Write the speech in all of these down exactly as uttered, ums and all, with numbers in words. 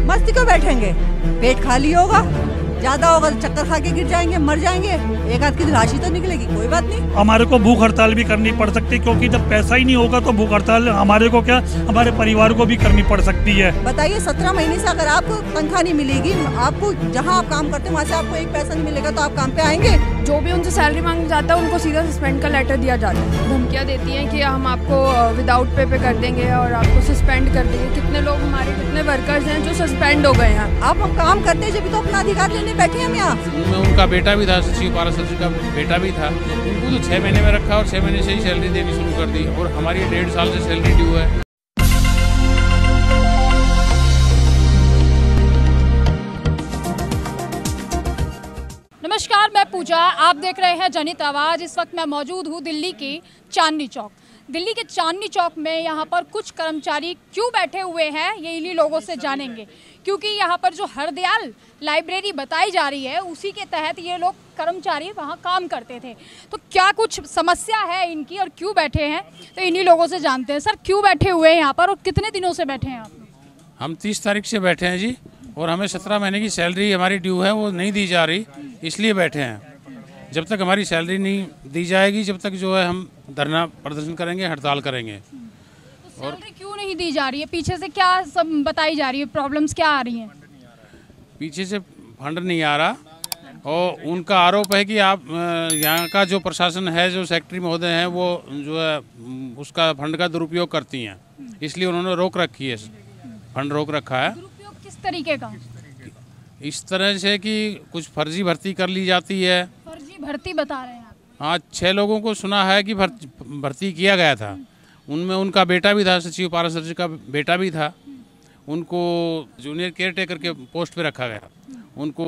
मस्ती क्यों बैठेंगे? पेट खाली होगा, ज्यादा होगा तो चक्कर खा के गिर जाएंगे, मर जाएंगे, एक आध की राशि तो निकलेगी, कोई बात नहीं। हमारे को भूख हड़ताल भी करनी पड़ सकती है, क्योंकि जब पैसा ही नहीं होगा तो भूख हड़ताल हमारे को क्या, हमारे परिवार को भी करनी पड़ सकती है। बताइए, सत्रह महीने से अगर आपको तनख्वाह नहीं मिलेगी, आपको जहाँ आप काम करते हैं वहाँ से आपको एक पैसा नहीं मिलेगा, तो आप काम पे आएंगे? जो भी उनसे सैलरी मांगने जाता है उनको सीधा सस्पेंड का लेटर दिया जाता है। धमकियाँ देती हैं कि हम आपको विदाउट पे पे कर देंगे और आपको सस्पेंड कर देंगे। कितने लोग हमारे कितने वर्कर्स हैं जो सस्पेंड हो गए हैं। आप हम काम करते हैं जब तो अपना अधिकार लेने बैठे हैं हम यहाँ। उनमें उनका बेटा भी था, सचिव पारा सचिव का बेटा भी था, उनको तो छः महीने में रखा और छः महीने से ही सैलरी देनी शुरू कर दी, और हमारी डेढ़ साल से सैलरी ड्यू है। नमस्कार, मैं पूजा, आप देख रहे हैं जनित आवाज़। इस वक्त मैं मौजूद हूँ दिल्ली की चांदनी चौक। दिल्ली के चांदनी चौक में यहाँ पर कुछ कर्मचारी क्यों बैठे हुए हैं ये इन्हीं लोगों से जानेंगे, क्योंकि यहाँ पर जो हरदयाल लाइब्रेरी बताई जा रही है उसी के तहत ये लोग कर्मचारी वहाँ काम करते थे। तो क्या कुछ समस्या है इनकी और क्यों बैठे हैं, तो इन्हीं लोगों से जानते हैं। सर, क्यों बैठे हुए हैं यहाँ पर और कितने दिनों से बैठे हैं आप? हम तीस तारीख से बैठे हैं जी, और हमें सत्रह महीने की सैलरी हमारी ड्यू है, वो नहीं दी जा रही, इसलिए बैठे हैं। जब तक हमारी सैलरी नहीं दी जाएगी, जब तक जो है हम धरना प्रदर्शन करेंगे, हड़ताल करेंगे। तो सैलरी क्यों नहीं दी जा रही है? पीछे से क्या सब बताई जा रही है, प्रॉब्लम्स क्या आ रही हैं? पीछे से फंड नहीं आ रहा, और उनका आरोप है कि आप यहाँ का जो प्रशासन है, जो सेक्रेटरी महोदय हैं, वो जो है उसका फंड का दुरुपयोग करती हैं, इसलिए उन्होंने रोक रखी है, फंड रोक रखा है। दुरुपयोग किस तरीके का? इस तरह से कि कुछ फर्जी भर्ती कर ली जाती है। फर्जी भर्ती बता रहे हैं आप? हाँ, छः लोगों को सुना है कि भर्ती किया गया था, उनमें उनका बेटा भी था, सचिव पारा सचिव का बेटा भी था, उनको जूनियर केयर टेकर के पोस्ट पे रखा गया, उनको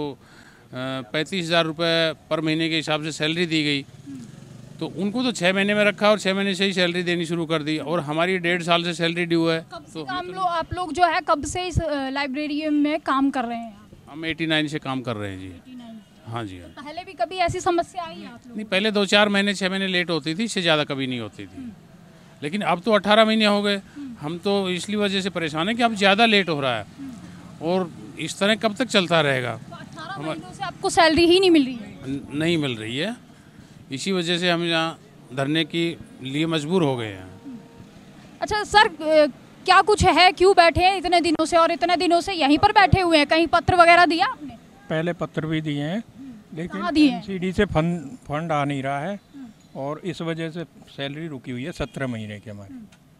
पैंतीस हज़ार रुपये पर महीने के हिसाब से सैलरी दी गई, तो उनको तो छः महीने में रखा और छः महीने से ही सैलरी देनी शुरू कर दी, और हमारी डेढ़ साल से सैलरी ड्यू है। तो हम लोग आप लोग जो है कब से इस लाइब्रेरी में काम कर रहे हैं? हम नवासी से काम कर रहे हैं जी। हाँ जी। तो पहले भी कभी ऐसी समस्या आई है आप लोग? नहीं, पहले दो चार महीने छः महीने लेट होती थी, इससे ज़्यादा कभी नहीं होती थी, लेकिन अब तो अठारह महीने हो गए। हम तो इसलिए वजह से परेशान हैं कि अब ज़्यादा लेट हो रहा है, और इस तरह कब तक चलता रहेगा? तो अठारह महीनों से आपको सैलरी ही नहीं मिल रही है? नहीं मिल रही है, इसी वजह से हम यहाँ धरने के लिए मजबूर हो गए हैं। अच्छा सर, क्या कुछ है, क्यों बैठे हैं इतने दिनों से, और इतने दिनों से यहीं पर बैठे हुए हैं? कहीं पत्र वगैरह दिया आपने? पहले पत्र भी दिए हैं, लेकिन एमसीडी से फंड फंड आ नहीं रहा है, और इस वजह से सैलरी रुकी हुई है सत्रह महीने की हमारी।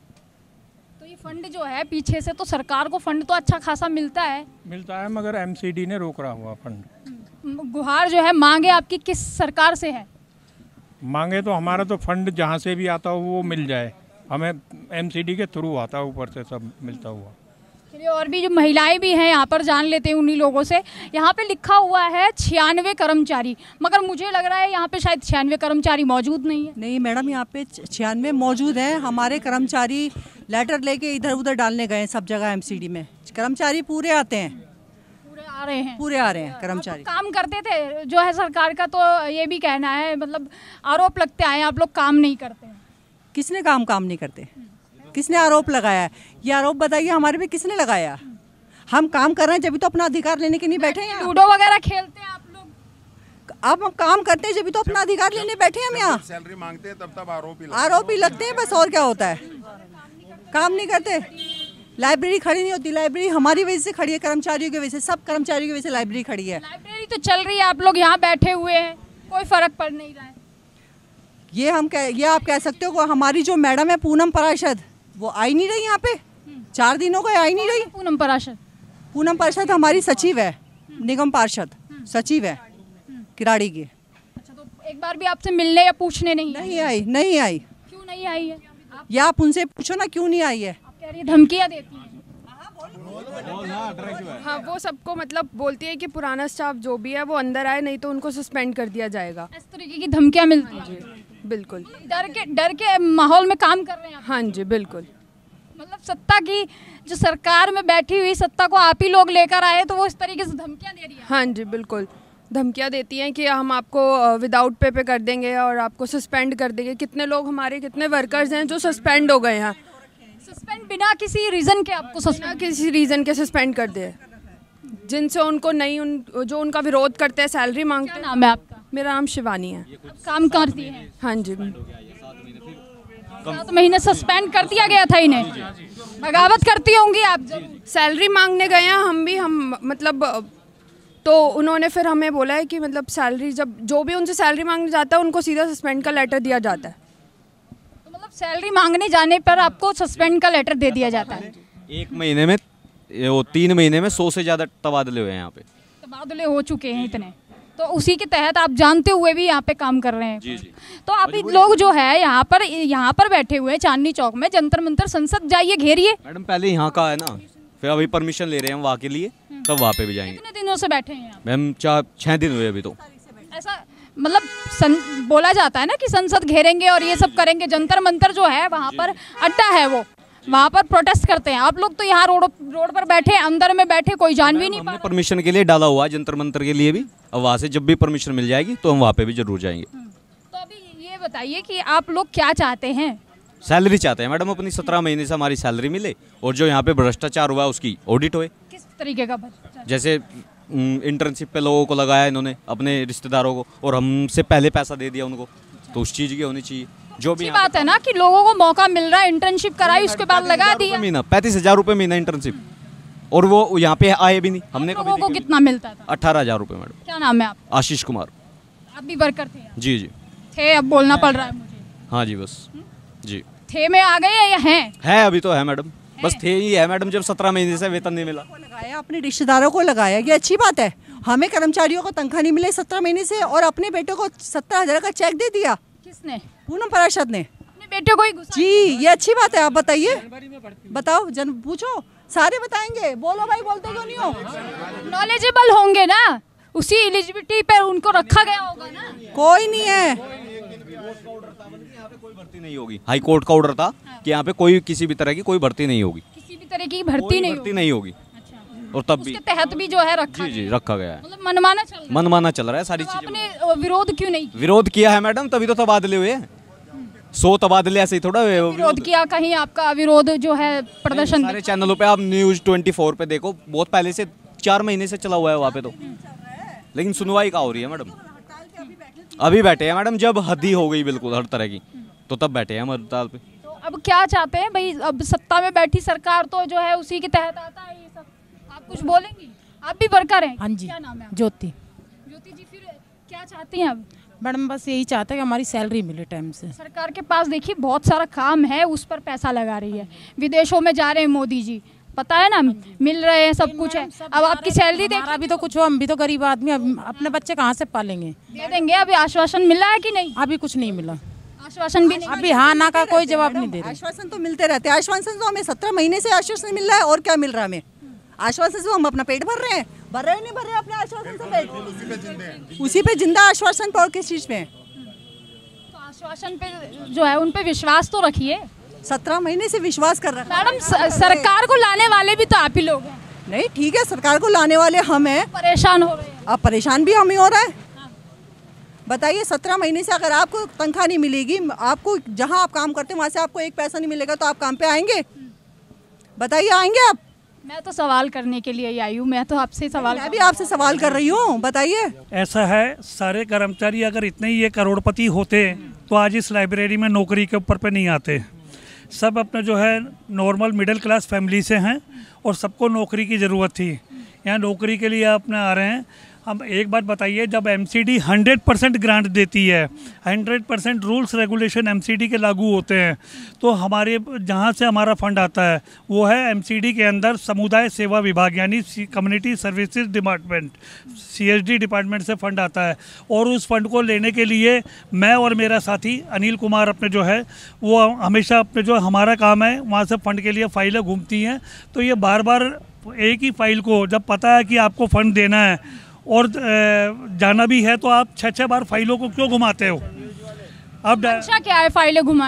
तो ये फंड जो है पीछे से, तो सरकार को फंड तो अच्छा खासा मिलता है मिलता है मगर एमसीडी ने रोक रहा हुआ फंड। गुहार जो है, मांगे आपकी किस सरकार से है? मांगे तो हमारा तो फंड जहाँ से भी आता हो वो मिल जाए, हमें एमसीडी के थ्रू आता है, ऊपर से सब मिलता हुआ। चलिए, और भी जो महिलाएं भी हैं यहाँ पर, जान लेते हैं उन्हीं लोगों से। यहाँ पे लिखा हुआ है छियानवे कर्मचारी, मगर मुझे लग रहा है यहाँ पे शायद छियानवे कर्मचारी मौजूद नहीं है। नहीं मैडम, यहाँ पे छियानवे मौजूद हैं। हमारे कर्मचारी लेटर लेके इधर उधर डालने गए सब जगह एमसीडी में। कर्मचारी पूरे आते हैं, पूरे आ रहे हैं, पूरे आ रहे हैं कर्मचारी। तो काम करते थे जो है सरकार का, तो ये भी कहना है, मतलब आरोप लगते आए आप लोग काम नहीं करते। किसने काम काम नहीं करते? किसने आरोप लगाया है? ये आरोप बताइए हमारे पे किसने लगाया? हम काम कर रहे हैं जब तो अपना अधिकार लेने के नहीं बैठे हैं। लूडो वगैरह खेलते हैं आप लोग? अब हम काम करते हैं जब तो अपना अधिकार लेने बैठे हैं हम यहाँ। सैलरी मांगते हैं तब तब आरोप ही आरोप ही लगते हैं बस, और क्या होता है? काम नहीं करते, लाइब्रेरी खड़ी नहीं होती। लाइब्रेरी हमारी वजह से खड़ी है, कर्मचारियों की वजह से, सब कर्मचारियों की वजह से लाइब्रेरी खड़ी है। लाइब्रेरी तो चल रही है, आप लोग यहाँ बैठे हुए हैं, कोई फर्क पड़ नहीं रहा है। ये हम कह ये आप कह सकते हो, हमारी जो मैडम है पूनम पाराशर, वो आई नहीं रही यहाँ पे, चार दिनों को आई नहीं रही। पूनम पाराशर? पूनम पाराशर हमारी सचिव है, निगम पार्षद सचिव है किराड़ी की। अच्छा, तो एक बार भी आपसे मिलने या पूछने नहीं नहीं आई? नहीं आई। क्यों नहीं आई है? या आप उनसे पूछो ना क्यों नहीं आई है। आप कह रही है धमकियाँ देती हैं। हाँ, वो सबको मतलब बोलती है कि पुराना स्टाफ जो भी है वो अंदर आए, नहीं तो उनको सस्पेंड कर दिया जाएगा। इस तरीके की धमकियाँ मिलती हैं? बिल्कुल। डर के डर के माहौल में काम कर रहे हैं? हाँ जी बिल्कुल। मतलब सत्ता की जो सरकार में बैठी हुई सत्ता को आप ही लोग लेकर आए, तो वो इस तरीके से धमकियाँ दे रही है? हाँ जी बिल्कुल, धमकियाँ देती हैं कि हम आपको विदाउट पे पे कर देंगे और आपको सस्पेंड कर देंगे। कितने लोग हमारे कितने वर्कर्स हैं जो सस्पेंड हो गए हैं। सस्पेंड बिना किसी रीजन के आपको बिना सस्पेंड किसी रीज़न के सस्पेंड कर दिए, जिनसे उनको नहीं उन जो उनका विरोध करते हैं, सैलरी मांगते क्या हैं। नाम है आपका? मेरा नाम शिवानी है। आप काम करती हैं? हाँ जी। सात महीने सस्पेंड कर दिया गया था इन्हें। बगावत करती होंगी आप जब। सैलरी मांगने गए हैं हम भी, हम मतलब तो उन्होंने फिर हमें बोला है कि मतलब सैलरी जब जो भी उनसे सैलरी मांगने जाता है उनको सीधा सस्पेंड का लेटर दिया जाता है। तो मतलब सैलरी मांगने जाने पर आपको सस्पेंड का लेटर दे दिया जाता है। एक महीने में ये वो तीन महीने में सौ से ज़्यादा तबादले हुए हैं यहाँ पे। तबादले हो चुके हैं इतने, तो उसी के तहत आप जानते हुए भी यहाँ पे काम कर रहे हैं। जी जी। तो आप लोग जो है यहाँ पर यहाँ पर बैठे हुए हैं चांदनी चौक में, जंतर मंतर संसद जाइए, घेरिए। मैडम पहले यहाँ का है ना, फिर अभी परमिशन ले रहे हैं वहाँ के लिए, तब वहाँ पे भी जाएंगे। कितने दिनों से बैठे हैं यहाँ? मैम चार छः दिन हुए अभी तो। ऐसा मतलब सं, बोला जाता है ना कि संसद घेरेंगे और ये सब करेंगे। जंतर मंतर जो है वहाँ पर अड्डा है, वो वहाँ पर प्रोटेस्ट करते हैं। आप लोग तो यहाँ रोड रोड पर बैठे, अंदर में बैठे, कोई जान भी नहीं पा हमने परमिशन के लिए डाला हुआ है जंतर मंतर के लिए भी, अब वहाँ से जब भी परमिशन मिल जाएगी तो हम वहाँ पे भी जरूर जाएंगे। तो अभी ये बताइए कि आप लोग क्या चाहते हैं? सैलरी चाहते हैं मैडम, अपनी सत्रह महीने से हमारी सैलरी मिले और जो यहाँ पे भ्रष्टाचार हुआ है उसकी ऑडिट होए। किस तरीके का भ्रष्टाचार? जैसे इंटर्नशिप पे लोगों को लगाया इन्होंने, अपने रिश्तेदारों को, और हमसे पहले पैसा दे दिया उनको, तो उस चीज़ की होनी चाहिए। जो भी अच्छी बात है ना कि लोगों को मौका मिल रहा है, इंटर्नशिप कराई, उसके बाद लगा दिया। महीना पैंतीस हजार रुपये महीना इंटर्नशिप, और वो यहाँ पे आए भी नहीं। हमने आप लोगों को कितना मिलता था? अठारह हजार रुपये मैडम। क्या नाम है आप? आशीष कुमार। आप भी वर्कर थे यहाँ? जी जी। थे, अब बोलना पड़ रहा है मुझे। हाँ जी बस जी। थे में आ गए या हैं? है अभी तो है मैडम, बस थे ही है मैडम, जब सत्रह महीने से वेतन नहीं मिला। लगाया, अपने रिश्तेदारों को लगाया, ये अच्छी बात है। हमें कर्मचारियों को तनख्वाह नहीं मिले सत्रह महीने से, और अपने बेटे को सत्तर हजार का चेक दे दिया। किसने? पूनम पाराशर ने। अपने बेटे को ही घुसा जी, ये अच्छी बात है। आप बताइए, बताओ, जन पूछो, सारे बताएंगे। बोलो भाई, बोलते क्यों नहीं हो? नॉलेजेबल होंगे ना, उसी एलिजिबिलिटी पे उनको रखा गया होगा ना। कोई नहीं है, कोई भर्ती नहीं होगी। हाई कोर्ट का ऑर्डर था कि यहाँ पे कोई किसी भी तरह की कोई भर्ती नहीं होगी, किसी भी तरह की भर्ती नहीं भर्ती नहीं होगी। और तब भी उसके तहत भी जो है रखा जी जी रखा गया है। मतलब मनमाना चल रहा है। मनमाना चल रहा है सारी तो चीजें। आपने विरोध क्यों नहीं किया? विरोध किया है मैडम, तभी तो तबादले हुए हैं। सौ तबादले ऐसे ही थोड़ा हुए। विरोध किया, कहीं आपका विरोध जो है प्रदर्शन सारे चैनलों पे आप न्यूज ट्वेंटी फोर पे देखो, बहुत पहले से चार महीने से चला हुआ है वहाँ पे तो, लेकिन सुनवाई कहाँ हो रही है मैडम? अभी बैठे हैं मैडम, जब हद ही हो गई बिल्कुल हर तरह की, तो तब बैठे हैं हम हड़ताल पे। तो अब क्या चाहते हैं भाई? अब सत्ता में बैठी सरकार तो जो है उसी के तहत आता है ये सब। आप कुछ बोलेंगी? आप भी वर्कर हैं? हाँ जी। क्या नाम है आपका? ज्योति। ज्योति जी, फिर क्या चाहती हैं अब? मैडम बस यही चाहते हैं कि हमारी सैलरी मिले टाइम से। सरकार के पास देखिए बहुत सारा काम है, उस पर पैसा लगा रही है। विदेशों में जा रहे हैं मोदी जी, पता है ना, मिल रहे हैं, सब कुछ है। अब आपकी सैलरी देख, हमारा भी तो कुछ हो, हम भी तो गरीब आदमी, अब अपने बच्चे कहाँ से पालेंगे? दे देंगे। अभी आश्वासन मिला है कि नहीं? अभी कुछ नहीं मिला, आश्वासन भी नहीं। अभी हाँ ना का कोई जवाब नहीं दे रहे। आश्वासन तो मिलते रहते हैं। आश्वासन तो हमें सत्रह महीने से आश्वासन मिल रहा है, और क्या मिल रहा है हमें? आश्वासन से हम अपना पेट भर रहे हैं, भर रहे नहीं भर रहे अपने आश्वासन से पेट, उसी पे जिंदा आश्वासन पर, और किस चीज में? तो आश्वासन पे जो है उन पे विश्वास तो रखिए। सत्रह महीने से विश्वास कर रखा है। मैडम, स- सरकार को लाने वाले भी तो आप ही लोग हैं। नहीं ठीक है, सरकार को लाने वाले हम हैं, परेशान हो रहे हैं। अब परेशान भी हम ही हो रहा है। बताइए, सत्रह महीने से अगर आपको तनख्वाह नहीं मिलेगी, आपको जहां आप काम करते हैं वहां से आपको एक पैसा नहीं मिलेगा, तो आप काम पे आएंगे? बताइए, आएंगे आप? मैं तो सवाल करने के लिए ही आई हूँ, मैं तो आपसे सवाल मैं भी आपसे सवाल कर रही हूँ, बताइए। ऐसा है, सारे कर्मचारी अगर इतने ही ये करोड़पति होते तो आज इस लाइब्रेरी में नौकरी के ऊपर पे नहीं आते। सब अपने जो है नॉर्मल मिडिल क्लास फैमिली से हैं और सबको नौकरी की ज़रूरत थी। यहाँ नौकरी के लिए अपने आ रहे हैं। अब एक बात बताइए, जब एमसीडी हंड्रेड परसेंट ग्रांट देती है, hundred percent rules regulation MCD के लागू होते हैं, तो हमारे जहाँ से हमारा फंड आता है वो है एमसीडी के अंदर समुदाय सेवा विभाग, यानी community services department, CSD department से फंड आता है। और उस फंड को लेने के लिए मैं और मेरा साथी अनिल कुमार अपने जो है वो हमेशा अपने जो हमारा काम है वहाँ से फंड के लिए फाइलें घूमती हैं। तो ये बार बार एक ही फाइल को, जब पता है कि आपको फंड देना है और जाना भी है, तो आप छः छः बार फाइलों को क्यों घुमाते हो? अब अच्छा क्या है फाइलें घुमाने?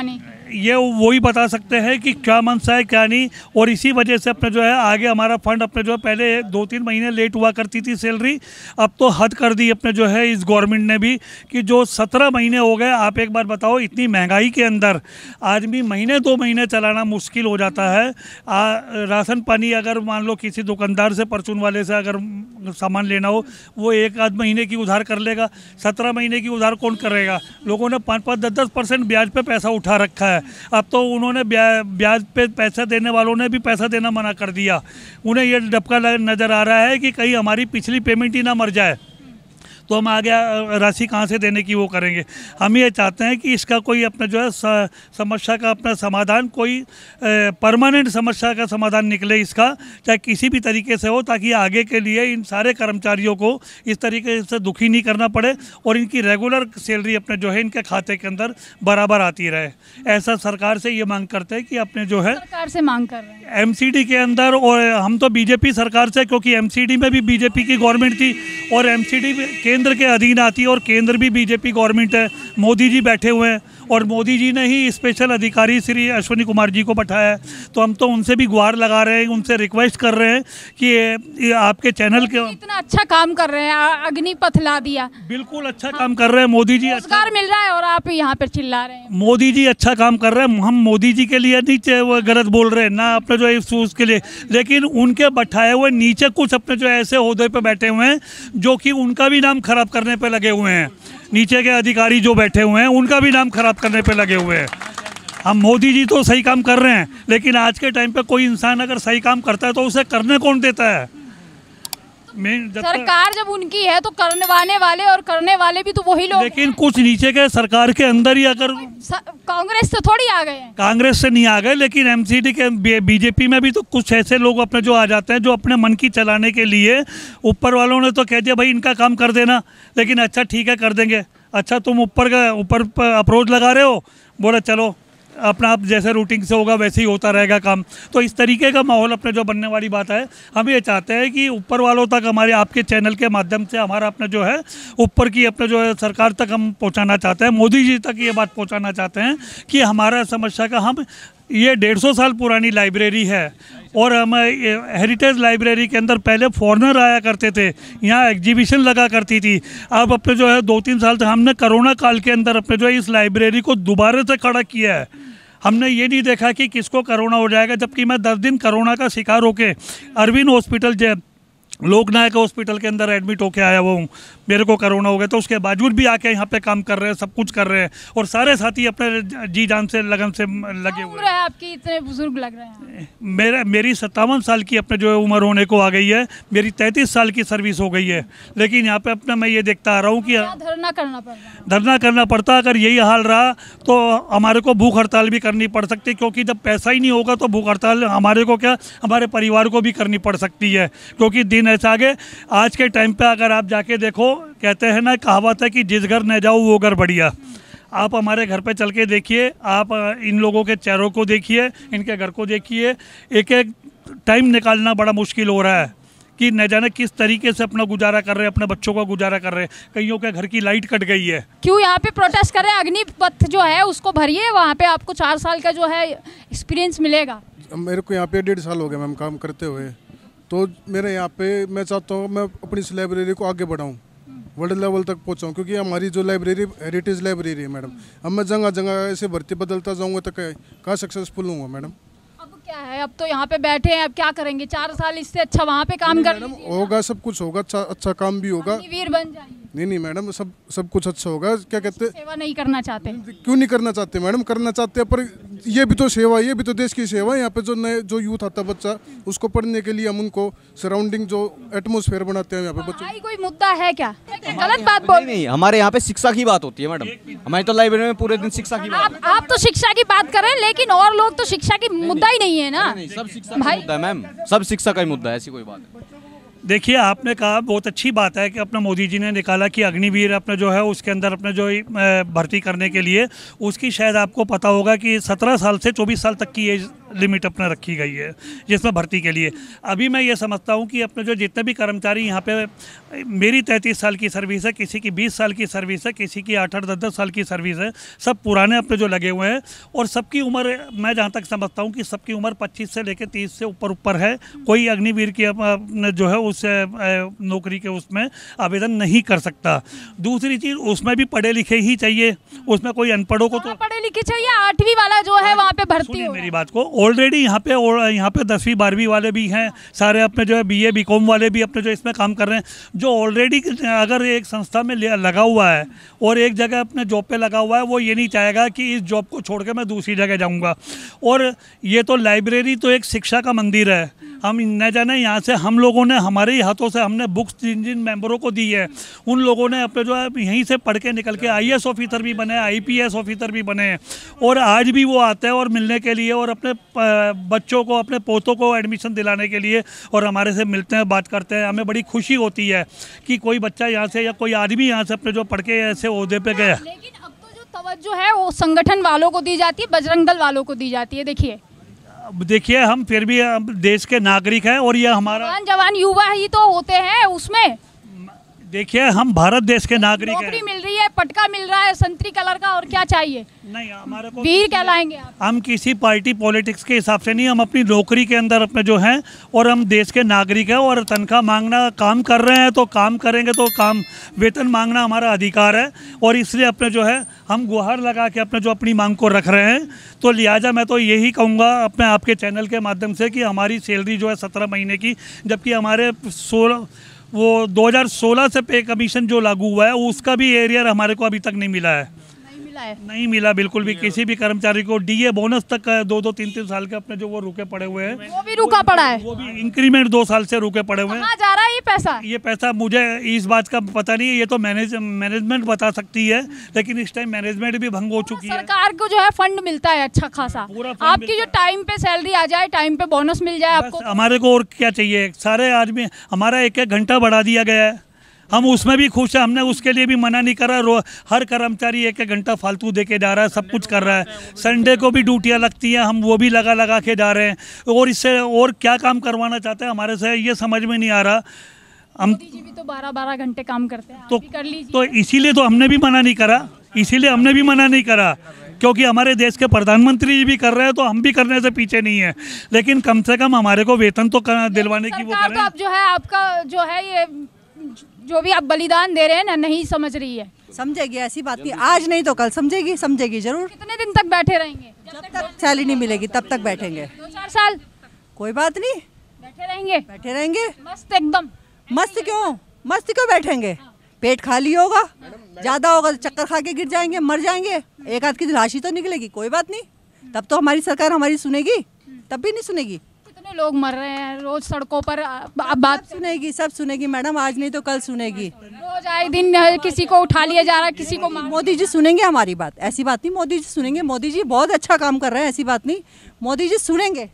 ये वही बता सकते हैं कि क्या मनसा है क्या नहीं, और इसी वजह से अपने जो है आगे हमारा फंड अपने जो है पहले दो तीन महीने लेट हुआ करती थी सैलरी, अब तो हद कर दी अपने जो है इस गवर्नमेंट ने भी कि जो सत्रह महीने हो गए। आप एक बार बताओ, इतनी महंगाई के अंदर आदमी महीने दो महीने चलाना मुश्किल हो जाता है। आ, राशन पानी अगर मान लो किसी दुकानदार से, परचून वाले से अगर सामान लेना हो, वो एक आध महीने की उधार कर लेगा, सत्रह महीने की उधार कौन करेगा। लोगों ने पाँच पाँच दस दस परसेंट ब्याज पे पैसा उठा रखा है। अब तो उन्होंने ब्या, ब्याज पे पैसा देने वालों ने भी पैसा देना मना कर दिया। उन्हें ये डपका नज़र आ रहा है कि कहीं हमारी पिछली पेमेंट ही ना मर जाए तो हम आगे राशि कहाँ से देने की वो करेंगे। हम ये चाहते हैं कि इसका कोई अपना जो है समस्या का अपना समाधान, कोई परमानेंट समस्या का समाधान निकले इसका, चाहे किसी भी तरीके से हो, ताकि आगे के लिए इन सारे कर्मचारियों को इस तरीके से दुखी नहीं करना पड़े और इनकी रेगुलर सैलरी अपने जो है इनके खाते के अंदर बराबर आती रहे। ऐसा सरकार से ये मांग करते हैं कि अपने जो है सरकार से मांग कर रहे हैं एमसीडी के अंदर, और हम तो बीजेपी सरकार से, क्योंकि एमसीडी में भी बीजेपी की गवर्नमेंट थी और एमसीडी केंद्र के अधीन आती है और केंद्र भी बीजेपी गवर्नमेंट है। मोदी जी बैठे हुए हैं और मोदी जी ने ही स्पेशल अधिकारी श्री अश्विनी कुमार जी को बैठाया है। तो हम तो उनसे भी गुहार लगा रहे हैं, उनसे रिक्वेस्ट कर रहे हैं कि ये आपके चैनल के इतना अच्छा काम कर रहे हैं, अग्निपथ ला दिया, बिल्कुल अच्छा काम कर रहे हैं मोदी जी, रोजगार मिल रहा है और आप यहाँ पर चिल्ला रहे हैं। मोदी जी अच्छा काम कर रहे हैं, हम मोदी जी के लिए नहीं वो गलत बोल रहे हैं ना अपने जो है उसके लिए, लेकिन उनके बैठाए हुए नीचे कुछ अपने जो ऐसे ओहदे पे बैठे हुए हैं जो कि उनका भी नाम खराब करने पे लगे हुए हैं। नीचे के अधिकारी जो बैठे हुए हैं उनका भी नाम खराब करने पे लगे हुए हैं। हम मोदी जी तो सही काम कर रहे हैं, लेकिन आज के टाइम पे कोई इंसान अगर सही काम करता है तो उसे करने कौन देता है। जब सरकार जब उनकी है तो करने वाले और करने वाले भी तो वही लोग, लेकिन कुछ नीचे के सरकार के अंदर ही अगर कांग्रेस से थोड़ी आ गए हैं, कांग्रेस से नहीं आ गए, लेकिन एमसीडी के बीजेपी में भी तो कुछ ऐसे लोग अपने जो आ जाते हैं जो अपने मन की चलाने के लिए, ऊपर वालों ने तो कह दिया भाई इनका काम कर देना, लेकिन अच्छा ठीक है कर देंगे। अच्छा तुम ऊपर का ऊपर अप्रोच लगा रहे हो, बोला चलो अपना आप जैसे रूटीन से होगा वैसे ही होता रहेगा काम। तो इस तरीके का माहौल अपने जो बनने वाली बात है। हम ये चाहते हैं कि ऊपर वालों तक हमारे आपके चैनल के माध्यम से हमारा अपना जो है ऊपर की अपने जो है सरकार तक हम पहुंचाना चाहते हैं, मोदी जी तक ये बात पहुंचाना चाहते हैं कि हमारा समस्या का, हम ये डेढ़ सौ साल पुरानी लाइब्रेरी है और हम हेरिटेज लाइब्रेरी के अंदर पहले फॉरेनर आया करते थे, यहाँ एग्जीबिशन लगा करती थी। अब अपने जो है दो तीन साल से हमने कोरोना काल के अंदर अपने जो है इस लाइब्रेरी को दोबारा से खड़ा किया है। हमने ये नहीं देखा कि किसको कोरोना हो जाएगा, जबकि मैं दस दिन कोरोना का शिकार होके अरविंद हॉस्पिटल जो लोकनायक हॉस्पिटल के अंदर एडमिट होके आया हुआ हूँ, मेरे को कोरोना हो गया, तो उसके बावजूद भी आके यहाँ पे काम कर रहे हैं, सब कुछ कर रहे हैं और सारे साथी अपने जी जान से लगन से लगे हुए हैं। आपकी इतने बुजुर्ग लग रहे हैं। मेरा मेरी सत्तावन साल की अपने जो है उम्र होने को आ गई है, मेरी तैंतीस साल की सर्विस हो गई है, लेकिन यहाँ पे अपना मैं ये देखता आ रहा हूँ कि धरना करना पड़ता धरना करना पड़ता। अगर यही हाल रहा तो हमारे को भूख हड़ताल भी करनी पड़ सकती है, क्योंकि जब पैसा ही नहीं होगा तो भूख हड़ताल हमारे को क्या, हमारे परिवार को भी करनी पड़ सकती है, क्योंकि दिन ऐसा आगे आज के टाइम पे अगर आप जाके देखो, कहते हैं ना कहावत है कि जिस घर न जाओ वो घर बढ़िया। आप हमारे घर पे चल के देखिए, आप इन लोगों के चेहरों को देखिए, इनके घर को देखिए, एक एक टाइम निकालना बड़ा मुश्किल हो रहा है कि न जाने किस तरीके से अपना गुजारा कर रहे हैं, अपने बच्चों का गुजारा कर रहे हैं। कईयों के घर की लाइट कट गई है। क्यों यहाँ पे प्रोटेस्ट कर रहे हैं? अग्निपथ जो है उसको भरिए, वहाँ पे आपको चार साल का जो है एक्सपीरियंस मिलेगा। मेरे को यहाँ पे डेढ़ साल हो गए मैम काम करते हुए, तो मेरे यहाँ पे मैं चाहता हूँ मैं अपनी इस लाइब्रेरी को आगे बढ़ाऊँ, वर्ल्ड लेवल तक पहुँचाऊँ, क्योंकि हमारी जो लाइब्रेरी हेरिटेज लाइब्रेरी है मैडम। अब मैं जगह जगह ऐसे भर्ती बदलता जाऊँगा तो कहाँ सक्सेसफुल हूँगा मैडम। अब क्या है, अब तो यहाँ पे बैठे हैं, अब क्या करेंगे? चार साल इससे अच्छा वहाँ पे काम कर मैडम होगा, सब कुछ होगा, अच्छा अच्छा काम भी होगा। वीर बन जाइए। नहीं नहीं मैडम, सब सब कुछ अच्छा होगा। क्या कहते हैं, सेवा नहीं करना चाहते? क्यों नहीं करना चाहते मैडम, करना चाहते हैं, पर ये भी तो सेवा, ये भी तो देश की सेवा है। यहाँ पे जो नए जो यूथ आता है बच्चा, उसको पढ़ने के लिए हम उनको सराउंडिंग जो एटमोसफेयर बनाते हैं यहाँ पे बच्चों। कोई मुद्दा है क्या? गलत बात बोल नहीं, हमारे यहाँ पे शिक्षा की बात होती है मैडम, हमारी तो लाइब्रेरी में पूरे दिन शिक्षा की बात। आप तो शिक्षा की बात कर रहे हैं, लेकिन और लोग तो शिक्षा की मुद्दा ही नहीं है ना। सब शिक्षा का मुद्दा है मैम, सब शिक्षा का ही मुद्दा है, ऐसी कोई बात नहीं। देखिए आपने कहा बहुत अच्छी बात है कि अपना मोदी जी ने निकाला कि अग्निवीर अपने जो है उसके अंदर अपने जो भर्ती करने के लिए, उसकी शायद आपको पता होगा कि सत्रह साल से चौबीस साल तक की एज लिमिट अपना रखी गई है जिसमें भर्ती के लिए। अभी मैं ये समझता हूँ कि अपने जो जितने भी कर्मचारी यहाँ पे, मेरी तैंतीस साल की सर्विस है, किसी की बीस साल की सर्विस है, किसी की आठ आठ दस दस साल की सर्विस है, सब पुराने अपने जो लगे हुए हैं और सबकी उम्र, मैं जहाँ तक समझता हूँ कि सबकी उम्र पच्चीस से लेकर तीस से ऊपर ऊपर है। कोई अग्निवीर की अपने जो है उस नौकरी के उसमें आवेदन नहीं कर सकता। दूसरी चीज़, उसमें भी पढ़े लिखे ही चाहिए, उसमें कोई अनपढ़ों को तो पढ़े लिखे चाहिए। आठवीं वाला जो है वहाँ पे भर्ती हो। मेरी बात को, ऑलरेडी यहाँ पे यहाँ पे दसवीं बारहवीं वाले भी हैं, सारे अपने जो है बीए बीकॉम वाले भी अपने जो इसमें काम कर रहे हैं, जो ऑलरेडी अगर एक संस्था में लगा हुआ है और एक जगह अपने जॉब पे लगा हुआ है, वो ये नहीं चाहेगा कि इस जॉब को छोड़ के मैं दूसरी जगह जाऊँगा। और ये तो लाइब्रेरी तो एक शिक्षा का मंदिर है। हम न जाने यहाँ से हम लोगों ने, हमारे ही हाथों से हमने बुक्स जिन जिन मेंबरों को दी है, उन लोगों ने अपने जो है यहीं से पढ़ के निकल के आईएएस ऑफिसर भी बने, आईपीएस ऑफिसर भी बने हैं और आज भी वो आते हैं और मिलने के लिए और अपने बच्चों को, अपने पोतों को एडमिशन दिलाने के लिए और हमारे से मिलते हैं, बात करते हैं। हमें बड़ी खुशी होती है कि कोई बच्चा यहाँ से या कोई आदमी यहाँ से अपने जो पढ़ के ऐसे ओहदे पे गया। लेकिन अब तो जो तवज्जो है वो संगठन वालों को दी जाती है, बजरंग दल वालों को दी जाती है। देखिए देखिए हम फिर भी देश के नागरिक हैं और ये हमारा जवान जवान युवा ही तो होते हैं उसमें। देखिए हम भारत देश के नागरिक हैं। नौकरी मिल रही है, पटका मिल रहा है संतरी कलर का, और क्या चाहिए? नहीं, हमारे को वीर कहलाएंगे आप। हम किसी पार्टी पॉलिटिक्स के हिसाब से नहीं, हम अपनी नौकरी के अंदर अपने जो हैं और हम देश के नागरिक हैं और तनख्वाह मांगना, काम कर रहे हैं तो काम करेंगे तो काम, वेतन मांगना हमारा अधिकार है और इसलिए अपने जो है हम गुहार लगा के अपने जो अपनी मांग को रख रहे हैं। तो लिहाजा मैं तो यही कहूँगा अपने आपके चैनल के माध्यम से कि हमारी सैलरी जो है सत्रह महीने की, जबकि हमारे सोलह वो दो हज़ार सोलह से पे कमीशन जो लागू हुआ है उसका भी एरियर हमारे को अभी तक नहीं मिला है। नहीं मिला है, नहीं मिला बिल्कुल भी। किसी भी कर्मचारी को डीए बोनस तक दो दो तीन तीन साल के अपने जो वो रुके पड़े हुए हैं, वो भी रुका पड़ा है, वो भी इंक्रीमेंट दो साल से रुके पड़े हुए हैं। कहाँ जा रहा है ये पैसा? ये पैसा मुझे इस बात का पता नहीं है, ये तो मैनेज मैनेजमेंट बता सकती है, लेकिन इस टाइम मैनेजमेंट भी भंग हो चुकी है। सरकार को जो है फंड मिलता है अच्छा खासा, आपकी जो टाइम पे सैलरी आ जाए, टाइम पे बोनस मिल जाए आपको, हमारे को और क्या चाहिए? सारे आदमी, हमारा एक एक घंटा बढ़ा दिया गया है, हम उसमें भी खुश हैं, हमने उसके लिए भी मना नहीं करा। रो हर कर्मचारी एक एक घंटा फालतू दे के जा रहा है, सब कुछ कर रहा है। संडे को भी ड्यूटियां लगती हैं, हम वो भी लगा लगा के जा रहे हैं और इससे और क्या काम करवाना चाहते हैं हमारे से, ये समझ में नहीं आ रहा। हम मोदी जी भी तो बारह बारह घंटे काम करते हैं, तो, आप भी कर लीजिए। तो इसीलिए तो हमने भी मना नहीं करा, इसीलिए हमने भी मना नहीं करा क्योंकि हमारे देश के प्रधानमंत्री जी भी कर रहे हैं तो हम भी करने से पीछे नहीं है। लेकिन कम से कम हमारे को वेतन तो दिलवाने की वो सरकार तो अब जो है आपका जो है ये जो भी आप बलिदान दे रहे हैं ना, नहीं समझ रही है। समझेगी, ऐसी बात नहीं, आज नहीं तो कल समझेगी, समझेगी जरूर। कितने दिन तक बैठे रहेंगे? जब तक सैलरी नहीं मिलेगी तब तक बैठेंगे। दो चार साल कोई बात नहीं, बैठे रहेंगे, बैठे रहेंगे। मस्त एकदम। मस्त क्यों, मस्त क्यों बैठेंगे? पेट खाली होगा, ज्यादा होगा तो चक्कर खा के गिर जाएंगे, मर जाएंगे, एक आध की लाश ही तो निकलेगी, कोई बात नहीं। तब तो हमारी सरकार हमारी सुनेगी, तब भी नहीं सुनेगी। कितने लोग मर रहे हैं रोज सड़कों पर, अब बात सुनेगी, सब सुनेगी मैडम, आज नहीं तो कल सुनेगी। रोज आए दिन किसी को उठा लिया जा रहा है, किसी को। मोदी जी सुनेंगे हमारी बात, ऐसी बात नहीं, मोदी जी सुनेंगे, मोदी जी बहुत अच्छा काम कर रहे हैं, ऐसी बात नहीं, मोदी जी सुनेंगे,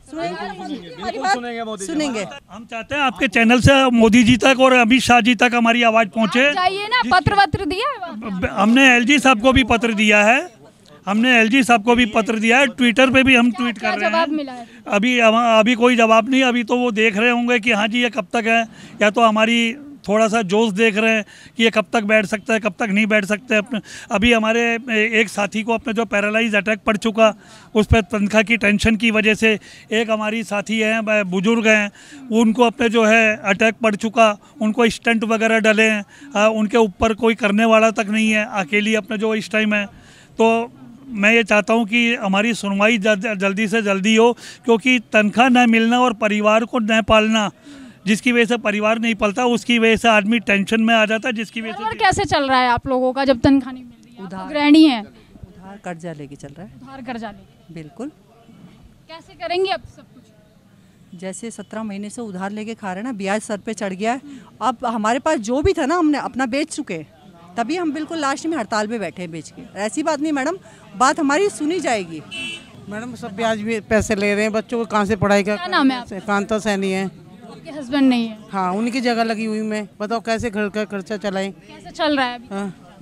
सुनेंगे, सुनेंगे। हम चाहते हैं आपके चैनल से मोदी जी तक और अमित शाह जी तक हमारी आवाज पहुंचे। चाहिए ना, पत्र वत्र दिया, हमने एलजी साहब को भी पत्र दिया है, हमने एलजी साहब को भी पत्र दिया है, ट्विटर पे भी हम ट्वीट कर रहे हैं। मिला है? अभी अभी कोई जवाब नहीं, अभी तो वो देख रहे होंगे कि हाँ जी ये कब तक है, या तो हमारी थोड़ा सा जोश देख रहे हैं कि ये कब तक बैठ सकता है, कब तक नहीं बैठ सकते। अपने अभी हमारे एक साथी को अपने जो पैरालाइज अटैक पड़ चुका, उस पर तनख्वाह की टेंशन की वजह से, एक हमारी साथी हैं बुजुर्ग हैं, उनको अपने जो है अटैक पड़ चुका, उनको स्टंट वगैरह डले हैं, उनके ऊपर कोई करने वाला तक नहीं है, अकेली अपने जो इस टाइम है। तो मैं ये चाहता हूँ कि हमारी सुनवाई जल्दी से जल्दी हो, क्योंकि तनख्वाह न मिलना और परिवार को न पालना, जिसकी वजह से परिवार नहीं पलता, उसकी वजह से आदमी टेंशन में आ जाता है, जिसकी वजह से। और कैसे चल रहा है आप लोगों का जब तनख्वाह नहीं मिल रही है? उधार गृहिणी है, उधार कर्जा लेके चल रहा है, उधार कर्जा लेके। बिल्कुल। कैसे करेंगे अब सब कुछ? जैसे सत्रह महीने से उधार लेके खा रहे हैं ना, ब्याज सर पे चढ़ गया है। अब हमारे पास जो भी था ना हमने अपना बेच चुके, तभी हम बिल्कुल लास्ट में हड़ताल पे बैठे हैं बेच के। ऐसी बात नहीं मैडम, बात हमारी सुनी जाएगी। मैडम सब ब्याज भी पैसे ले रहे हैं, बच्चों को कहाँ से पढ़ाई का। क्या नाम है आपका? कांता सैनी है। आपके हस्बैंड नहीं है? हाँ, उनकी जगह लगी हुई मैं, बताओ कैसे घर का खर्चा चलाएं। कैसे चल रहा है अभी? हाँ,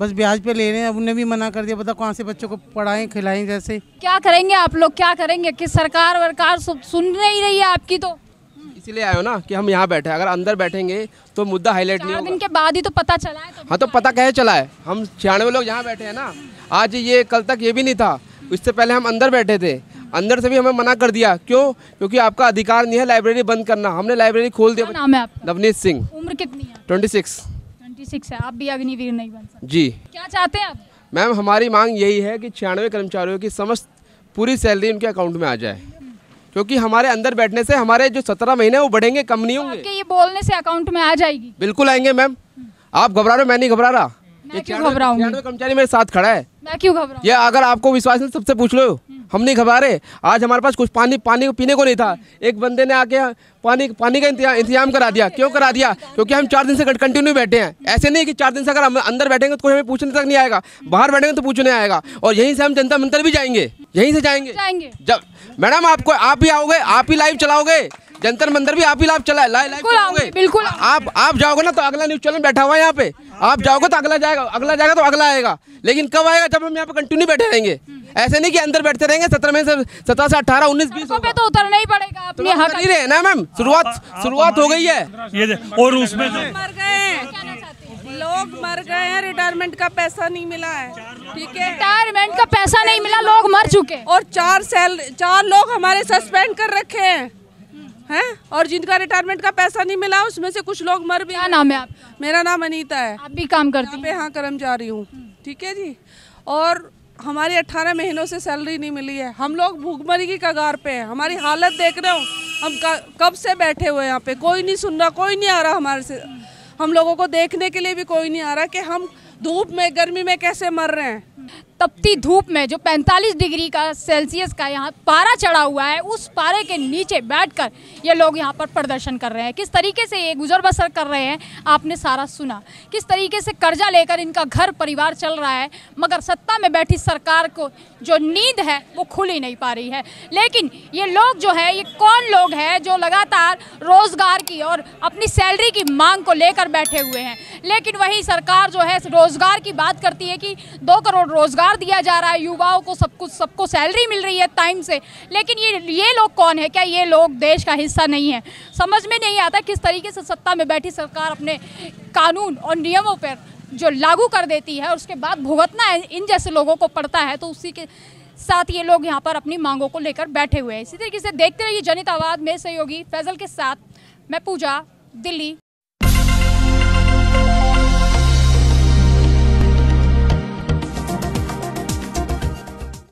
बस ब्याज पे ले रहे हैं। अब उन्हें भी मना कर दिया, बताओ कहाँ से बच्चों को पढ़ाएं खिलाएं जैसे। क्या करेंगे आप लोग, क्या करेंगे कि सरकार वरकार सुन नहीं रही है आपकी? तो इसीलिए आए हो ना कि हम यहाँ बैठे हैं, अगर अंदर बैठेंगे तो मुद्दा हाईलाइट नहीं होगा। दिन के बाद ही तो पता चला है। तो हाँ तो पता कैसे चला है, हम छियानवे लोग यहाँ बैठे हैं ना, आज ये कल तक ये भी नहीं था, इससे पहले हम अंदर बैठे थे, अंदर से भी हमें मना कर दिया। क्यों? क्योंकि आपका अधिकार नहीं है लाइब्रेरी बंद करना, हमने लाइब्रेरी खोल दिया। नाम है आपका? नवनीत सिंह। उम्र कितनी है? Twenty six. ट्वेंटी सिक्स है, आप भी अग्निवीर नहीं बन सकते जी। क्या चाहते हैं आप? मैम हमारी मांग यही है कि छियानवे कर्मचारियों की समस्त पूरी सैलरी उनके अकाउंट में आ जाए, क्योंकि हमारे अंदर बैठने से हमारे जो सत्रह महीने वो बढ़ेंगे, कम नहीं होंगे। आपके ये बोलने से अकाउंट में आ जाएगी? बिल्कुल आएंगे मैम, आप घबरा रहे हो, मैं नहीं घबरा रहा। मैं क्यों घबराऊंगी? कर्मचारी मेरे साथ खड़ा है, मैं क्यों घबराऊं? ये अगर आपको विश्वास नहीं सबसे पूछ लो, हम नहीं घबरा रहे। आज हमारे पास कुछ पानी पानी पीने को नहीं था, एक बंदे ने आके पानी पानी का इंतजाम करा दिया। क्यों करा दिया? क्योंकि हम चार दिन से कंटिन्यू बैठे हैं। ऐसे नहीं कि चार दिन से अगर हम अंदर बैठेंगे तो कोई हमें पूछने तक नहीं आएगा, बाहर बैठेंगे तो पूछने आएगा। और यहीं से हम जनता मंदिर भी जाएंगे, यहीं से जाएंगे जाएंगे जब मैडम आपको आप भी आओगे, आप ही लाइव चलाओगे, जंतर मंदिर भी आप ही लाइव चला लाइव चलाओगे। बिल्कुल आप आप जाओगे ना तो अगला न्यूज चैनल बैठा हुआ है यहाँ पे, आप जाओगे तो अगला जाएगा, अगला जाएगा तो अगला आएगा। लेकिन कब आएगा? जब हम यहाँ पे कंटिन्यू बैठे रहेंगे। ऐसे नहीं कि अंदर बैठते रहेंगे, सत्रह में से सत्रह से अठारह उन्नीस बीस पे तो उतरना ही पड़ेगा अपने हक कर ही रहे ना मैम, शुरुआत शुरुआत हो गई है ये। और उसमें मर गए लोग, मर गए हैं, रिटायरमेंट का पैसा नहीं मिला है, ठीक है, रिटायरमेंट का पैसा नहीं मिला, लोग मर चुके। और चार सेल चार लोग हमारे सस्पेंड कर रखे हैं हैं और जिनका रिटायरमेंट का पैसा नहीं मिला उसमें से कुछ लोग मर भी। क्या नाम है आप? मेरा नाम अनीता है। आप भी काम करती हैं? हाँ कर्मचारी हूँ, ठीक है जी। और हमारी अट्ठारह महीनों से सैलरी नहीं मिली है, हम लोग भूखमरी की कगार पे हैं। हमारी हालत देख रहे हो, हम कब से बैठे हुए यहाँ पे, कोई नहीं सुन रहा, कोई नहीं आ रहा हमारे से, हम लोगों को देखने के लिए भी कोई नहीं आ रहा कि हम धूप में गर्मी में कैसे मर रहे हैं। तपती धूप में जो पैंतालीस डिग्री का सेल्सियस का यहाँ पारा चढ़ा हुआ है, उस पारे के नीचे बैठकर ये लोग यहाँ पर प्रदर्शन कर रहे हैं। किस तरीके से ये गुजर बसर कर रहे हैं आपने सारा सुना, किस तरीके से कर्जा लेकर इनका घर परिवार चल रहा है, मगर सत्ता में बैठी सरकार को जो नींद है वो खुल ही नहीं पा रही है। लेकिन ये लोग जो है, ये कौन लोग हैं जो लगातार रोजगार की और अपनी सैलरी की मांग को लेकर बैठे हुए हैं, लेकिन वही सरकार जो है रोजगार की बात करती है कि दो करोड़ रोजगार दिया जा रहा है, युवाओं को सब कुछ सबको सैलरी मिल रही है टाइम से। लेकिन ये ये लोग कौन है? क्या ये लोग देश का हिस्सा नहीं है? समझ में नहीं आता किस तरीके से सत्ता में बैठी सरकार अपने कानून और नियमों पर जो लागू कर देती है और उसके बाद भुगतना है इन जैसे लोगों को पड़ता है। तो उसी के साथ ये लोग यहाँ पर अपनी मांगों को लेकर बैठे हुए हैं। इसी तरीके से देखते रहिए जनहित आवाज़ में सहयोगी फैजल के साथ मैं पूजा, दिल्ली।